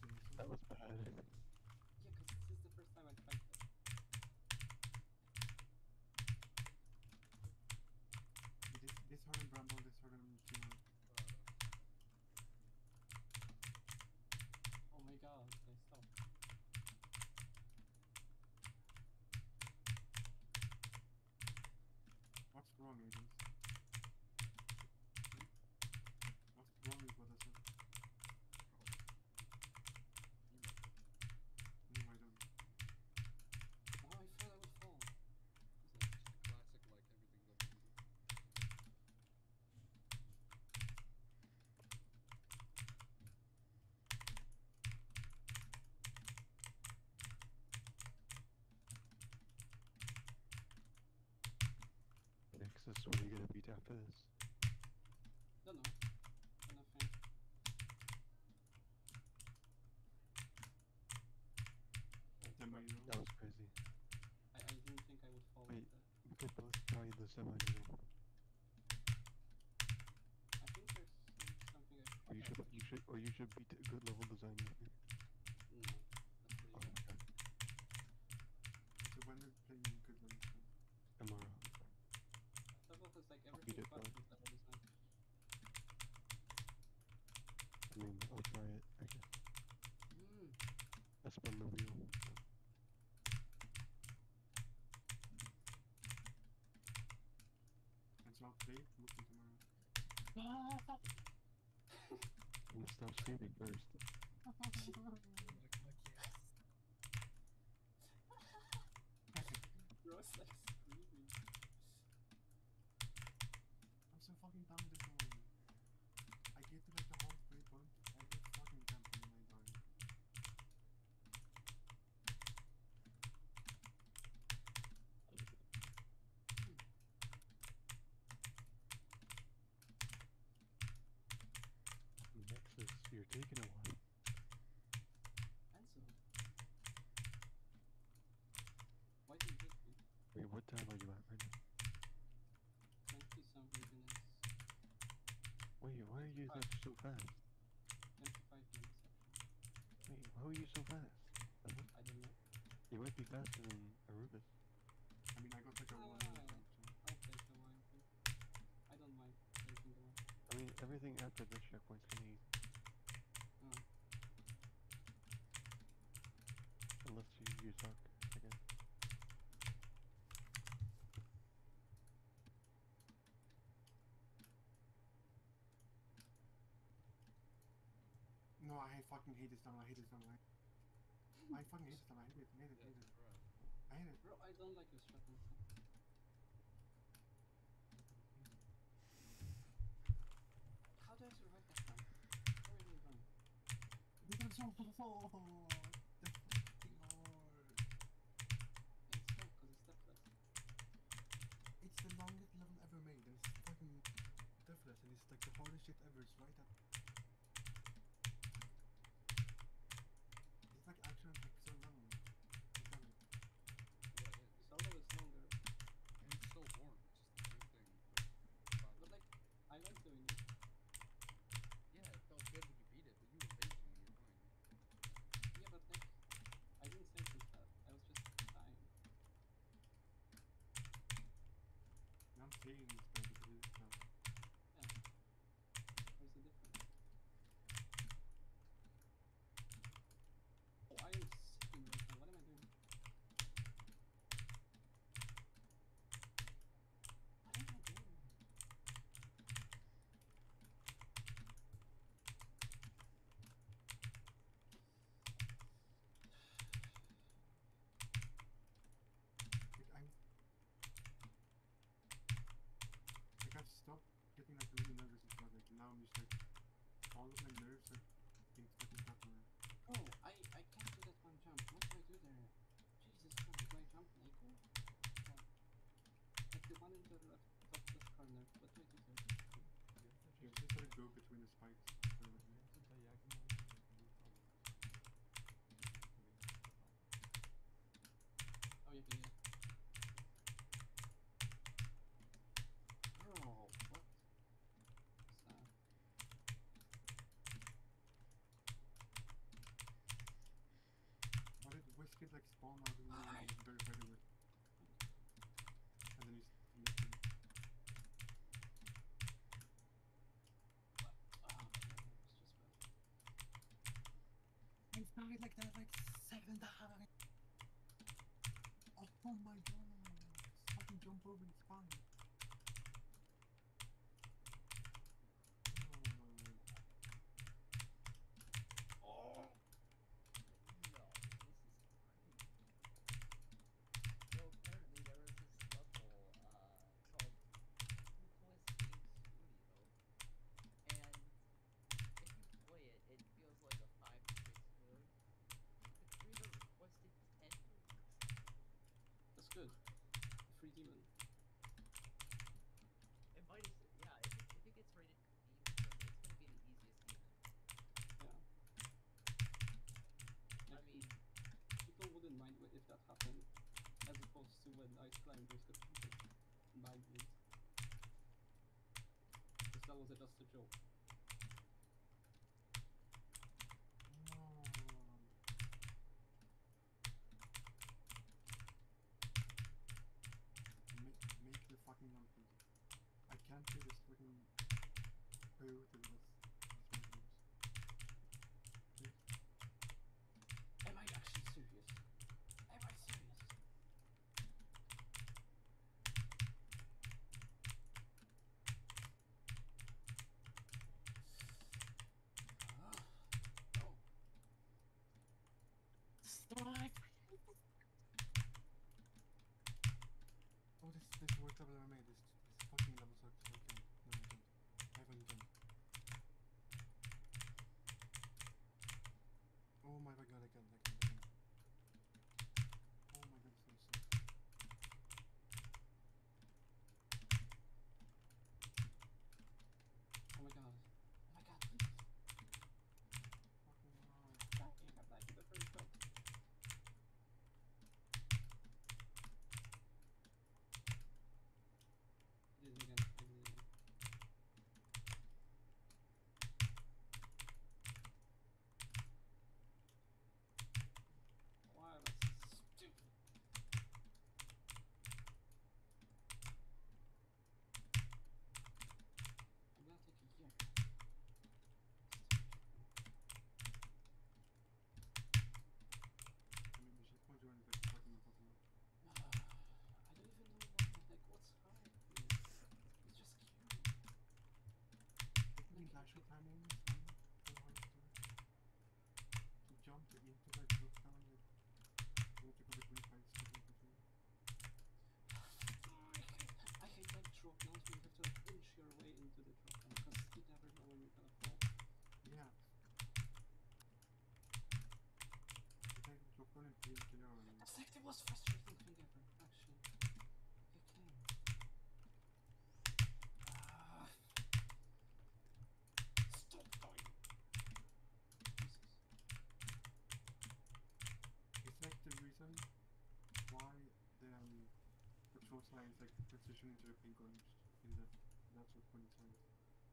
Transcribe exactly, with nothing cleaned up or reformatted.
That was bad. Yeah, because this is the first time I tried that. This, this hard on Bramble, this hard on Chino. Oh my god, okay, stop. What's wrong, agents? What's wrong with what I said? No, I don't. Oh, I thought I would fall. It's just a classic, like, everything's up to you. Nexus, what are you gonna beat after this? Don't know. Nothing. That was crazy. I, I didn't think I would fall Wait, like that. we could both try the semi-duel. I think there's some, something I Or you should, you should, or you should beat a good level design with me. No, that's pretty Oh, good. okay. So when we're playing good ones, Tomorrow. Level is like beat everything it, fast bud. with level design. I mean, I'll try it, I guess. Mm. I spun the wheel. and so I'll play, looking tomorrow. I'm gonna stop screaming first. Bro, it's like screaming. I'm so fucking done with this one. I get to like the halfway point, I get fucking camping and I die. Nexus, you're taking a while. And so. Why did you hit me? Wait, what time are you at right now? twenty something minutes. Wait, why are you like so fast? twenty-five minutes actually. Wait, how are you so fast? Uh-huh. I don't know. You might be faster than Arubis. I mean, I got like a Ah, one I'll minute time, so. take the one. I don't mind taking the one. I mean, everything after this checkpoint's gonna be easy. Oh. Unless you use Drak again. No, I fucking hate this tunnel, I hate this tunnel. I, I fucking hate this tunnel, I hate it, I hate it, I hate it. I hate it. Bro, I don't like your shotgun. How do I survive that time? Where are you going? Because it's so hard. That's fucking hard. It's slow because it's deathless. It's the longest level ever made, and it's fucking deathless, and it's like the hardest shit ever. It's right at. It's like actually like so long. It's long. Yeah, it is. Solo is longer, And it's so boring. It's just the same thing. but like, I like doing it. Yeah, it felt good when you beat it, but you were raging and you're fine. Yeah, but like, I didn't say too fast. I was just dying. I'm saying it's better to do this now. Yeah. There's a difference. it like that like seven times. Oh my god. Just fucking jump over the spine. Oh! No, this is crazy. So apparently there was this level uh, called Hoopless Game Studio, and if you play it, it feels like a five to six move. The creator requested ten moves. That's good. Free demon. And minus it, yeah, if it, if it gets rated demon, it's gonna be the easiest demon. Yeah. I Like, mean, people wouldn't mind wh- if that happened, as opposed to when Ice Climbers got cheated. Mind me. Because that was just a joke. No. Make, make the fucking mountain. I can't do this fucking route with this. Am I actually serious? Am I serious? Ah, no. Strike! Oh, this this is the worst level I ever made. This this fucking level sucks. Okay, no, I don't. I haven't done. Oh my god, I can't, I can't, I can't. Oh my god, so sick. Oh my god. Oh my god, please. Fucking hell. Backing, I'm backing the first one. I did it again. I did it again. Why am I so stupid? I'm gonna take a year. I mean, we should point you in the fucking Pokemon. I don't even know what, like, what's hard. It's just cute. Taking dash timing is one so hard to do. To jump to into like drop down like you have to go between fights to go between. I hate like drop downs where you have to like inch your way into the drop down because you never know when you're gonna fall. Yeah. You take the drop down and peel killer and That's like the most frustrating thing ever, actually. Okay. Ah. Stop dying. Jesus. it's like the reason why the um, patrol signs like position into the pink orange in the natural point signs.